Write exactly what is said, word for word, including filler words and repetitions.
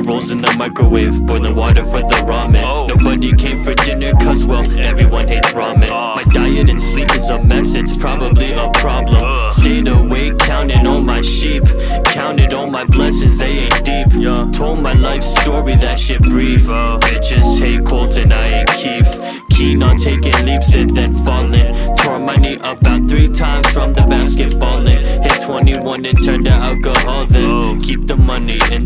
rolls in the microwave, boiling water for the ramen. Nobody came for dinner cause, well, everyone hates ramen. My diet and sleep is a mess, it's probably a problem. Stayed awake, counted all my sheep, counted all my blessings, they ain't deep. Told my life story, that shit brief. Bitches hate Colton, I ain't Keith. Keen on taking leaps and then falling. Tore my knee about three times from the basketballing. Hit twenty-one and turned to alcohol, then keep the money in